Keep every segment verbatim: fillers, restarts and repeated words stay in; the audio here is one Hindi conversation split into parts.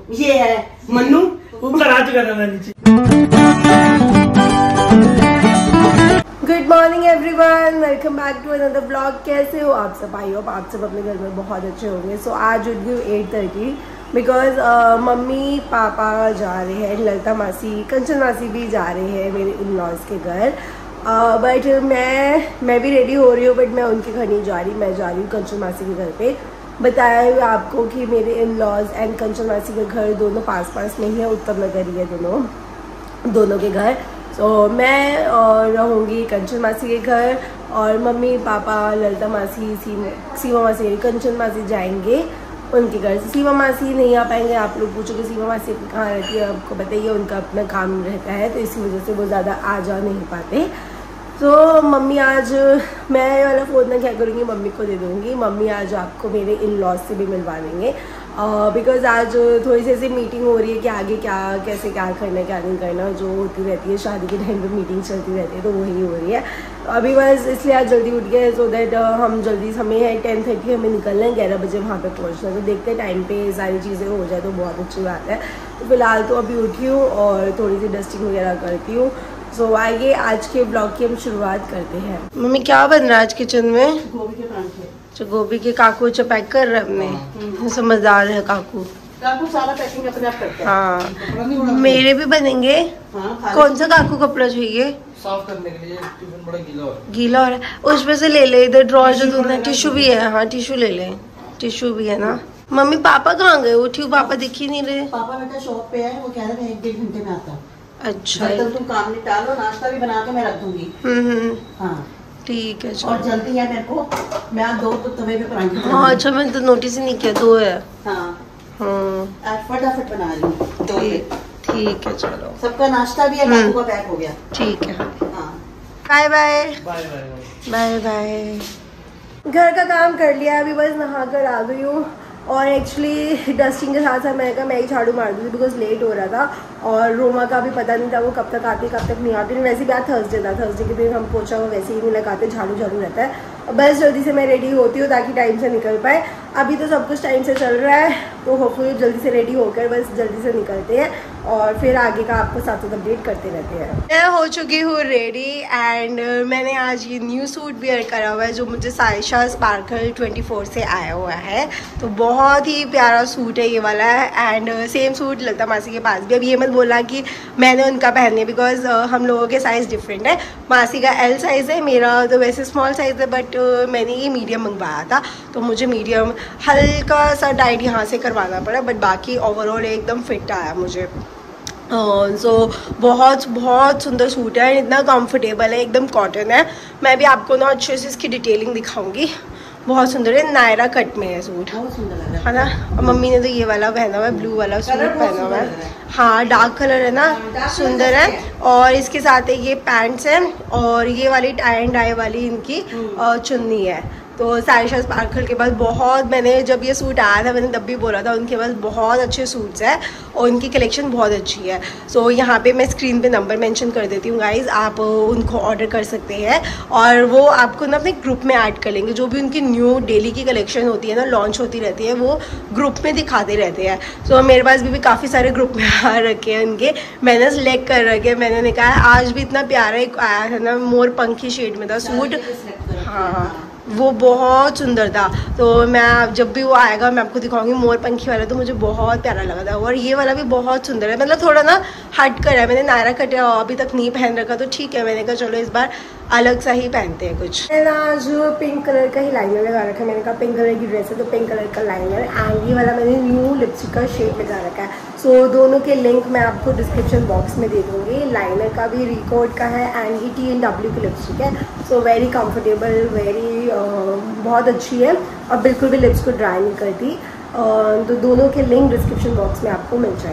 ये है मन्नू, ऊपर आ चुका था नीचे। Good morning everyone, welcome back to another blog. कैसे हो आप सब? आई होप आप सब अपने घर में बहुत अच्छे होंगे। सो so, आज उठ गई eight thirty because mummy papa जा रहे हैं, ललिता मासी कंचन मासी भी जा रहे हैं मेरे इन लॉज के घर। बट uh, मैं मैं भी रेडी हो रही हूँ, बट मैं उनके घर नहीं जा रही, मैं जा रही हूँ कंचन मासी के घर पे। बताया हुआ आपको कि मेरे इन लॉज एंड कंचन मासी के घर दोनों पास पास नहीं है, उत्तम नगर ही है दोनों दोनों के घर। तो so, मैं और रहूँगी कंचन मासी के घर और मम्मी पापा ललिता मासी सीमा मासी कंचन मासी जाएंगे उनके घर से। सीमा मासी नहीं आ पाएंगे। आप लोग पूछोगे सीमा मासी कहाँ रहती है, आपको बताइए उनका अपना काम रहता है, तो इसी वजह से वो ज़्यादा आ जा नहीं पाते। तो मम्मी आज मैं वाला फ़ोन ना क्या करूँगी, मम्मी को दे दूँगी। मम्मी आज आपको मेरे इन लॉज से भी मिलवा देंगे बिकॉज़ uh, आज थोड़ी सी ऐसी मीटिंग हो रही है कि आगे क्या कैसे क्या करना है क्या नहीं करना, जो होती रहती है शादी के टाइम पे मीटिंग चलती रहती है, तो वही हो रही है। तो अभी बस इसलिए आज जल्दी उठ गए सो दैट uh, हम जल्दी समय है टेन थर्टी हमें निकलना है, ग्यारह बजे वहाँ पे पहुँचना है। तो देखते हैं टाइम पे सारी चीज़ें हो जाए तो बहुत अच्छी बात है। तो फिलहाल तो अभी उठी हूँ और थोड़ी सी डस्टिंग वगैरह करती हूँ। सो so, आइए आज के ब्लॉग की हम शुरुआत करते हैं। मम्मी क्या बन रहा है आज किचन में? गोभी के परांठे। तो गोभी के काकू अच्छा पैक कर रहे अपने, समझदार है काकू। काकू सारा पैकिंग अपने आप करते हैं। हाँ मेरे भी बनेंगे। हाँ, कौन सा काकू कपड़ा चाहिए? साफ करने के लिए टिफिन बड़ा गीला हो रहा है। गीला हो रहा है, उसमें से ले ले। इधर ड्रॉर जो दूसरा टिश्यू भी है। हाँ टिश्यू ले ले, टिश्यू भी है ना। मम्मी पापा कहाँ गए? उठी पापा दिख ही नहीं रहे। पापा बेटा शॉप पे है, वो कह रहे हैं एक डेढ़ घंटे में आता हूँ। अच्छा तो तुम काम निपटा लो, नाश्ता भी बना के मैं रख दूंगी। हम्म हाँ ठीक है। और जल्दी है मेरे को, मैं आज दो तो तवे पे परांठे। हाँ अच्छा मैंने तो नोटिस ही नहीं किया, दो है। हाँ हाँ आज फटाफट बना रही हूँ। ठीक है चलो। सबका नाश्ता भी है, काकू का पैक हो गया। ठीक है। हाँ bye bye bye bye bye bye. घर का काम कर लिया, अभी बस नहा कर आ गई हूँ। और एक्चुअली डस्टिंग के साथ साथ मैंने कहा मैं ही झाड़ू मार दूँ बिकॉज लेट हो रहा था और रोमा का भी पता नहीं था वो कब तक आती कब तक नहीं आती। वैसे भी आज थर्सडे था, थर्सडे के दिन हम पोछा वो वैसे ही नहीं लगाते, झाड़ू झाड़ू रहता है। और बस जल्दी से मैं रेडी होती हूँ ताकि टाइम से निकल पाए। अभी तो सब कुछ टाइम से चल रहा है, तो होपफुली जल्दी से रेडी होकर बस जल्दी से निकलते हैं और फिर आगे का आपको साथ साथ अपडेट करते रहते हैं। मैं हो चुकी हूँ रेडी एंड मैंने आज ये न्यू सूट वेयर करा हुआ है जो मुझे साइशा स्पार्कल ट्वेंटी फोर से आया हुआ है। तो बहुत ही प्यारा सूट है ये वाला है एंड सेम सूट ललिता मासी के पास भी। अब ये मत बोला कि मैंने उनका पहने बिकॉज uh, हम लोगों के साइज़ डिफरेंट है। मासी का एल साइज़ है, मेरा तो वैसे स्मॉल साइज़ है, बट uh, मैंने ये मीडियम मंगवाया था तो मुझे मीडियम हल्का सा टाइट यहाँ से करवाना पड़ा, बट बाकी ओवरऑल एकदम फिट आया मुझे। सो uh, so, बहुत बहुत सुंदर सूट है, इतना कंफर्टेबल है, एकदम कॉटन है। मैं भी आपको ना अच्छे से इसकी डिटेलिंग दिखाऊंगी। बहुत सुंदर है, नायरा कट में है सूट, बहुत सुंदर लग रहा है ना। और मम्मी ने तो ये वाला पहना हुआ है, ब्लू वाला सूट पहना हुआ है। हाँ डार्क कलर है ना, सुंदर है। और इसके साथ ये पैंट्स हैं और ये वाली टाई एंड डाई वाली इनकी चुन्नी है। तो साइशा स्पार्कल के पास बहुत, मैंने जब ये सूट आया था मैंने तब भी बोला था उनके पास बहुत अच्छे सूट्स हैं और उनकी कलेक्शन बहुत अच्छी है। सो so, यहाँ पे मैं स्क्रीन पे नंबर मेंशन कर देती हूँ गाइज, आप उनको ऑर्डर कर सकते हैं और वो आपको ना अपने ग्रुप में ऐड कर लेंगे। जो भी उनकी न्यू डेली की कलेक्शन होती है ना, लॉन्च होती रहती है, वो ग्रुप में दिखाते रहते हैं। सो so, मेरे पास भी, भी काफ़ी सारे ग्रुप में आ रखे हैं उनके, मैंने सेलेक्ट कर रखे। मैंने कहा आज भी इतना प्यारा एक आया था ना, मोर पंखी शेड में था सूट। हाँ वो बहुत सुंदर था। तो मैं जब भी वो आएगा मैं आपको दिखाऊंगी। मोर पंखी वाला तो मुझे बहुत प्यारा लगा था और ये वाला भी बहुत सुंदर है, मतलब थोड़ा ना हट कर है। मैंने नायरा कट अभी तक नहीं पहन रखा तो ठीक है, मैंने कहा चलो इस बार अलग सा ही पहनते हैं कुछ। मैंने आज पिंक कलर का ही लाइनर लगा रखा है। मैंने कहा पिंक कलर की ड्रेस है तो पिंक कलर का लाइनर एंड ये वाला मैंने न्यू लिपस्टिक का शेड लगा रखा है। सो so, दोनों के लिंक मैं आपको डिस्क्रिप्शन बॉक्स में दे दूँगी। लाइनर का भी रिकॉर्ड का है एंड ये टी एन डब्ल्यू की लिपस्टिक है। सो वेरी कंफर्टेबल, वेरी बहुत अच्छी है और बिल्कुल भी लिप्स को ड्राई नहीं करती। uh, तो दोनों के लिंक डिस्क्रिप्शन बॉक्स में आपको मिल जाएंगे।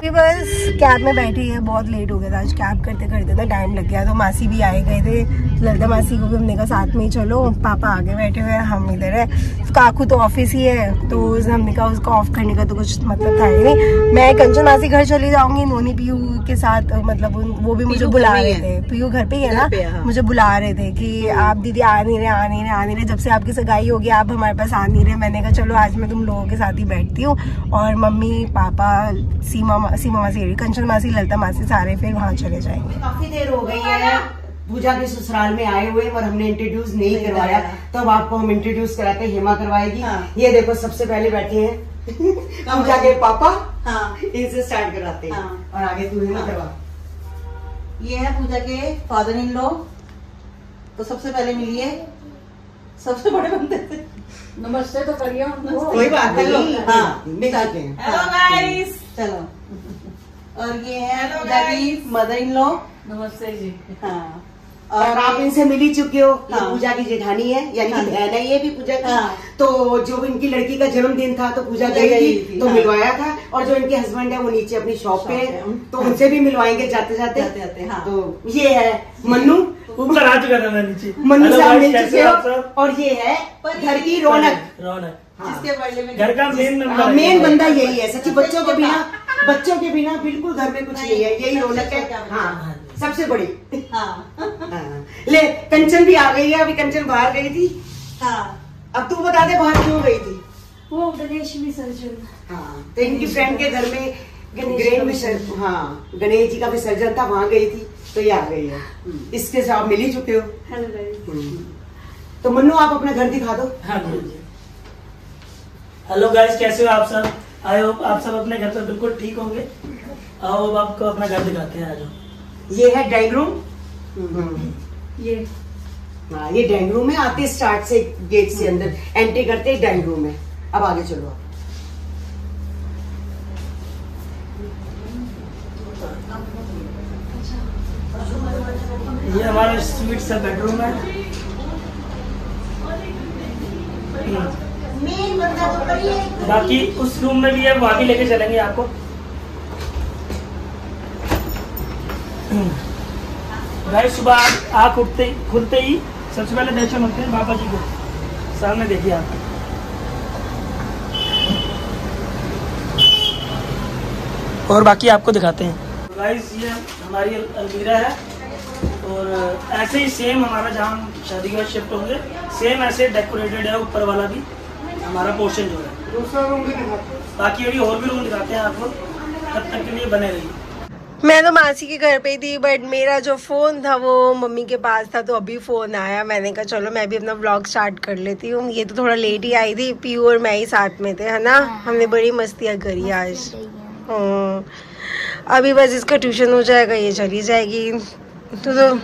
बस कैब में बैठी है, बहुत लेट हो गया था आज कैब करते करते ना, टाइम लग गया। तो मासी भी आए गए थे, ललिता मासी को भी हमने कहा साथ में ही चलो। पापा आगे बैठे हुए हैं, हम इधर है। काकू तो ऑफिस ही है, तो हमने कहा उसको ऑफ करने का तो कुछ मतलब था ही नहीं। मैं कंचन मासी घर चली जाऊंगी नोनी पीयू के साथ, मतलब वो भी मुझे बुला रहे थे। पीयू घर पे ही है ना, मुझे बुला रहे थे कि आप दीदी आ नहीं रहे आ नहीं रहे आ नहीं रहे, जब से आपकी सगाई होगी आप हमारे पास आ नहीं रहे। मैंने कहा चलो आज मैं तुम लोगों के साथ ही बैठती हूँ। और मम्मी पापा सीमा सीमा मासी, कंचन मासी, ललिता मासी सारे फिर वहाँ चले जाएंगे। काफी देर हो गई है पूजा के ससुराल में आए हुए, और हमने इंट्रोड्यूस नहीं, नहीं करवाया। तो अब आपको हम इंट्रोड्यूस कराते हैं, हेमा करवाएगी। हाँ। ये देखो सबसे पहले बैठे हैं पूजा के पापा। हाँ। इनसे स्टार्ट कराते हैं। हाँ। और आगे तू हेमा करवा। ये है पूजा के फादर इन लॉ। तो सबसे पहले मिलिए सबसे बड़े बंदे थे। नमस्ते तो करिए। कोई बात नहीं। हाँ हेलो गाइस। चलो। और ये है पूजा की मदर इन लॉ। नमस्ते जी। हाँ। और, और आप इनसे मिल ही चुके हो। हाँ। ये पूजा की जेठानी है, यानी कि बहन है ये भी पूजा की। हाँ। तो जो इनकी लड़की का जन्मदिन था तो पूजा गई थी, तो हाँ। मिलवाया था। और जो इनके हस्बैंड है वो नीचे अपनी शॉप पे है, तो हाँ। उनसे भी मिलवाएंगे जाते जाते, जाते, जाते हाँ। तो ये है मन्नू, ऊपर आ चुका था मैं नीचे। मन्नू से मिल चुके हो। और ये है घर की रौनक, रौनक जिसके बर्थडे में घर का मेन मेन बंदा यही है। सच्ची बच्चों के बिना बच्चों के बिना बिल्कुल घर में कुछ नहीं है, यही रौनक है। हाँ सबसे बड़ी। हाँ। हाँ। ले कंचन भी आ गई है, अभी कंचन बाहर गई थी। हाँ। अब तू बता दे बाहर क्यों गई थी? वो गणेश विसर्जन। हाँ, तो इनकी फ्रेंड के घर में गणेश विसर्जन, हाँ गणेश जी का विसर्जन था, वहाँ गई थी तो ये आ गई है। इसके साथ मिल ही चुके हो। Hello guys. तो मन्नू आप अपना घर दिखा दो। हेलो गाइस, कैसे हो आप सब? आई होप आप सब अपने घर पर बिल्कुल ठीक होंगे। आओ अब आपको अपना घर दिखाते हैं। आज ये है ड्राइंग रूम। ये हाँ ये ड्राइंग रूम है। आते स्टार्ट से गेट से अंदर एंट्री करते ड्राइंग रूम है। अब आगे चलो आप। ये हमारा स्वीट सा बेडरूम है। मेन बंदा तो करिए। बाकी उस रूम में भी है, वहाँ भी लेके चलेंगे आपको। भाई सुबह आँख उठते खुलते ही सबसे पहले दर्शन होते हैं बाबा जी को। सामने देखिए आप। और बाकी आपको दिखाते हैं। गाइस ये हमारी अलमीरा है, और ऐसे ही सेम हमारा जहाँ शादी के बाद शिफ्ट होंगे सेम ऐसे डेकोरेटेड है। ऊपर वाला भी हमारा पोर्शन जो है। दूसरा रूम भी दिखाते हैं। बाकी अभी और भी रूम दिखाते हैं आपको, तब तक के लिए बने रहिए। मैं तो मासी के घर पे ही थी, बट मेरा जो फोन था वो मम्मी के पास था, तो अभी फोन आया। मैंने कहा चलो मैं भी अपना व्लॉग स्टार्ट कर लेती हूँ। ये तो थोड़ा लेट ही आई थी, पीयू और मैं ही साथ में थे, है ना। हमने बड़ी मस्तियाँ करी आज। हाँ अभी बस इसका ट्यूशन हो जाएगा, ये चली जाएगी। तो, तो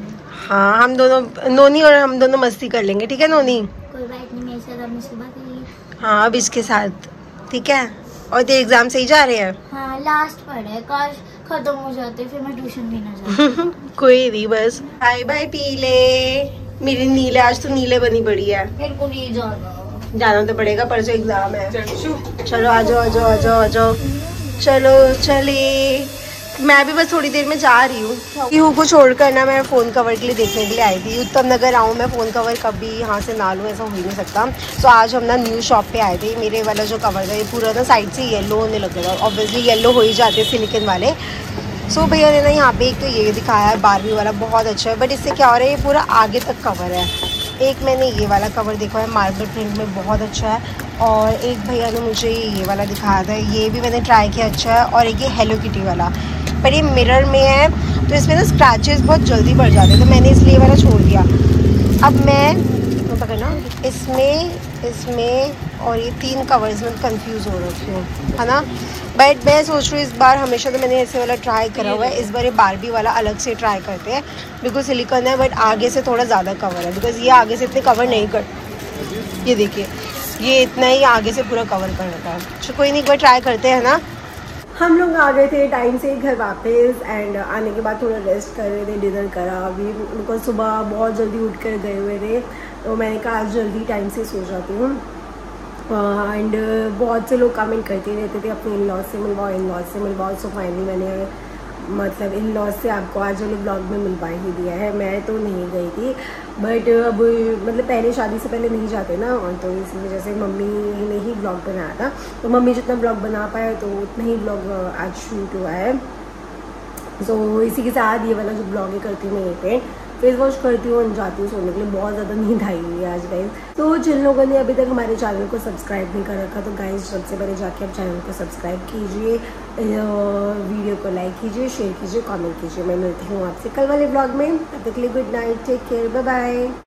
हाँ हम दोनों, नोनी और हम दोनों मस्ती कर लेंगे, ठीक है नोनी? कोई बात नहीं, मेरे साथ अपनी सुबह करिए। हाँ अब इसके साथ, ठीक है। और तेरे एग्जाम सही जा रहे हैं? हाँ लास्ट पढ़े, काश खत्म हो जाते फिर मैं ट्यूशन भी ना जाती। कोई नहीं, बस बाय बाय पीले। मेरी नीले, आज तो नीले बनी पड़ी है। मेरे को नहीं जाना। जाना तो पड़ेगा, परसों एग्जाम है। चलो आ जाओ आ जाओ आ जाओ आ जाओ। चलो चले। मैं भी बस थोड़ी देर में जा रही हूँ। पीहू को छोड़कर ना मैं फ़ोन कवर के लिए देखने के लिए आई थी। उत्तम नगर आऊँ मैं फ़ोन कवर कभी यहाँ से ना लूँ, ऐसा हो ही नहीं सकता। तो आज हम ना न्यू शॉप पे आए थे। मेरे वाला जो कवर था ये पूरा ना साइड से येलो होने लग गया था। ऑब्वियसली येलो हो ही जाते सिलिकन वाले। सो so, भैया ने ना यहाँ पे एक तो ये दिखाया है बारबी वाला, बहुत अच्छा है। बट इससे क्या हो रहा है, ये पूरा आगे तक कवर है। एक मैंने ये वाला कवर देखा है मार्बल प्रिंट में, बहुत अच्छा है। और एक भैया ने मुझे ये वाला दिखाया था, ये भी मैंने ट्राई किया, अच्छा है। और एक ये हेलो किटी वाला, पर ये मिरर में है तो इसमें ना स्क्रैचेस बहुत जल्दी बढ़ जाते हैं, तो मैंने इसलिए वाला छोड़ दिया। अब मैं पकड़ना इसमें इसमें और ये तीन कवर्स में कंफ्यूज हो रखी हूँ, है ना। बट मैं सोच रही हूँ इस बार, हमेशा तो मैंने ऐसे वाला ट्राई करा हुआ है, इस बार ये बारबी वाला अलग से ट्राई करते हैं। बिल्कुल सिलिकॉन है बट आगे से थोड़ा ज़्यादा कवर है, बिकॉज ये आगे से इतने कवर नहीं कर, ये देखिए ये इतना ही आगे से पूरा कवर कर रखा है। तो कोई नहीं, कोई ट्राई करते हैं ना। हम लोग आ गए थे टाइम से घर वापस, एंड आने के बाद थोड़ा रेस्ट कर रहे थे, डिनर करा। अभी बिकॉज सुबह बहुत जल्दी उठ कर गए हुए थे, तो मैंने कहा आज जल्दी टाइम से सो जाती हूँ। एंड बहुत से लोग कमेंट करते रहते थे अपने इन लॉज से मिलवाओ, इन लॉज से मिलवाओ। सो फाइनली मैंने मतलब इन लॉज से आपको आज वाले ब्लॉग में मिलवा ही दिया है। मैं तो नहीं गई थी बट अब मतलब पहले शादी से पहले नहीं जाते ना, और तो इस वजह से मम्मी ने ही ब्लॉग बनाया था, तो मम्मी जितना ब्लॉग बना पाए तो उतना ही ब्लॉग आज शूट हुआ है। सो so, इसी के साथ ये वाला जो ब्लॉग है करती हूँ मैं यहीं पे फेस वॉश करती हूँ और जाती हूँ सोने के लिए। बहुत ज़्यादा नींद आई हुई है आज गाइस। तो जिन लोगों ने अभी तक हमारे चैनल को सब्सक्राइब नहीं कर रखा तो गाइस सबसे पहले जाके आप चैनल को सब्सक्राइब कीजिए, वीडियो को लाइक कीजिए, शेयर कीजिए, कमेंट कीजिए। मैं मिलती हूँ आपसे कल वाले ब्लॉग में। तब तक के लिए good night, take care, bye bye.